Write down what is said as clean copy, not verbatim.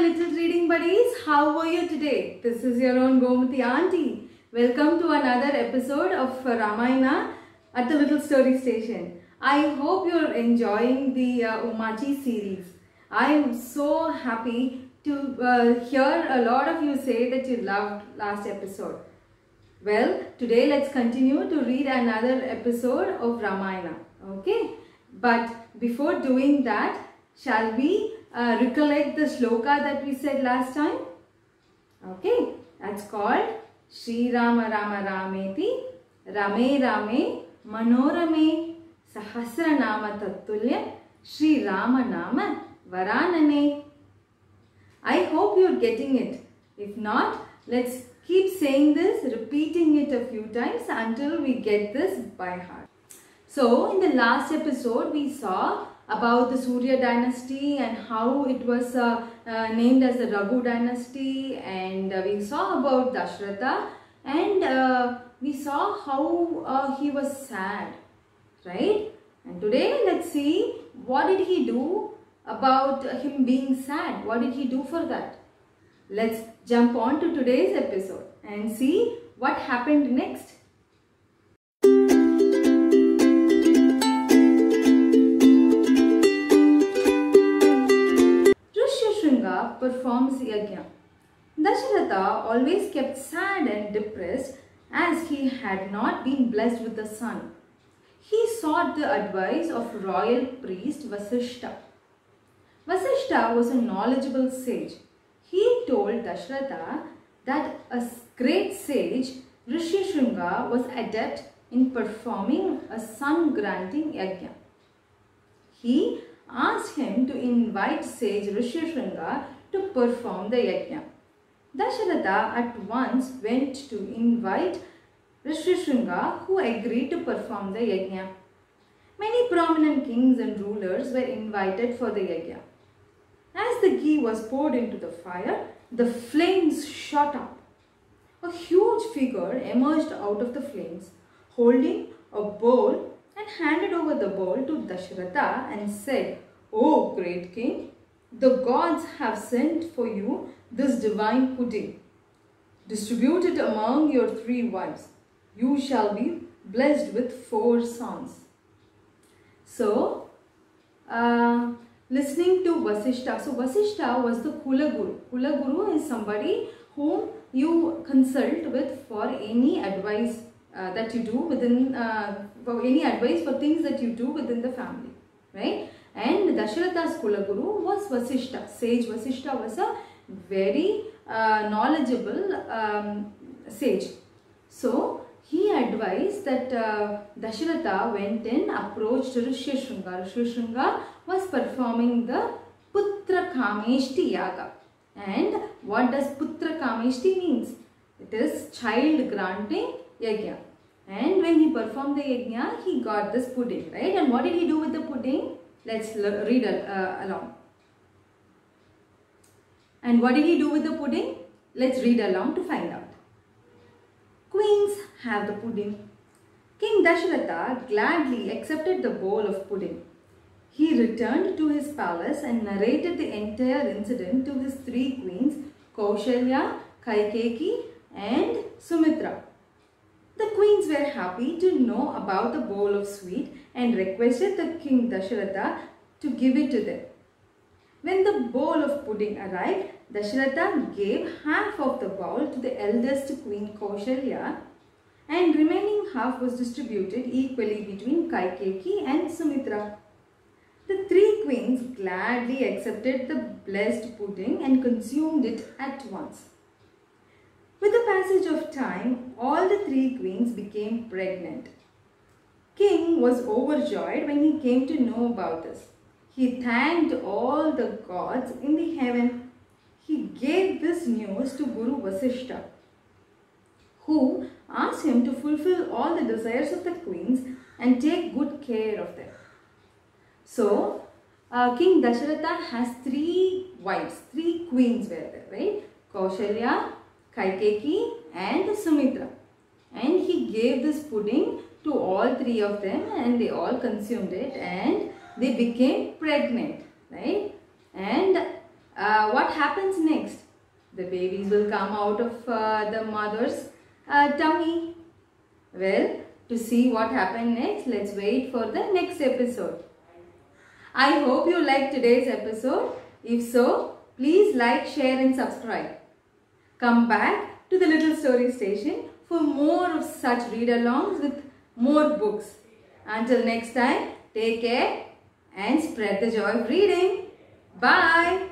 little reading buddies. How are you today? This is your own Gomati auntie. Welcome to another episode of Ramayana at the Little Story Station. I hope you're enjoying the Umachi series. I am so happy to hear a lot of you say that you loved last episode. Well, today let's continue to read another episode of Ramayana. Okay? But before doing that, shall we recollect the shloka that we said last time? Okay, that's called Shri Rama Rama Rameti Rame Rame Manorame Sahasranama Tattulya Shri Rama Nama Varanane. I hope you're getting it. If not, let's keep saying this, repeating it a few times until we get this by heart. So, in the last episode, we saw about the Surya dynasty and how it was named as the Raghu dynasty, and we saw about Dashratha, and we saw how he was sad, right? And today, let's see what did he do about him being sad. What did he do for that? Let's jump on to today's episode and see what happened next. Rishyashringa performs yajna. Dasharatha always kept sad and depressed as he had not been blessed with a son. He sought the advice of royal priest Vasishta. Vasishta was a knowledgeable sage. He told Dashratha that a great sage, Rishyashringa, was adept in performing a son-granting yajna. He asked him to invite sage Rishyashringa to perform the yajna. Dasharatha at once went to invite Rishyashringa, who agreed to perform the yajna. Many prominent kings and rulers were invited for the yajna. As the ghee was poured into the fire, the flames shot up. A huge figure emerged out of the flames, holding a bowl, and handed over the bowl to Dashratha and said, "O great king, the gods have sent for you this divine pudding. Distribute it among your 3 wives. You shall be blessed with 4 sons." So, listening to Vasishta. So Vasishta was the Kula Guru. Kula Guru is somebody whom you consult with for any advice that you do within, for any advice for things that you do within the family, right? And Dasharatha's Kula Guru was Vasishta. Sage Vasishta was a very knowledgeable sage. So he advised that Dasharatha went and approached Rishyashringa. Rishyashringa was performing the Putra Kameshti Yaga. And what does Putra Kameshti means? It is child granting yajna. And when he performed the yajna, he got this pudding, right? And what did he do with the pudding? Let's read along. And what did he do with the pudding? Let's read along to find out. Queens have the pudding. King Dasharatha gladly accepted the bowl of pudding. He returned to his palace and narrated the entire incident to his 3 queens, Kaushalya, Kaikeyi, and Sumitra. The queens were happy to know about the bowl of sweet and requested the king Dasharatha to give it to them. When the bowl of pudding arrived, Dasharatha gave half of the bowl to the eldest queen Kaushalya, and remaining half was distributed equally between Kaikeyi and Sumitra. The 3 queens gladly accepted the blessed pudding and consumed it at once. With the passage of time, all the 3 queens became pregnant. King was overjoyed when he came to know about this. He thanked all the gods in the heaven. He gave this news to Guru Vasishta, who asked him to fulfill all the desires of the queens and take good care of them. So, King Dasharatha has 3 wives, 3 queens were there, right? Kaushalya, Kaikeyi and Sumitra. And he gave this pudding to all 3 of them, and they all consumed it and they became pregnant, right? And what happens next? The babies will come out of the mother's tummy. Well, to see what happened next, let's wait for the next episode. I hope you liked today's episode. If so, please like, share and subscribe. Come back to the Little Story Station for more of such read-alongs with more books. Until next time, take care and spread the joy of reading. Bye.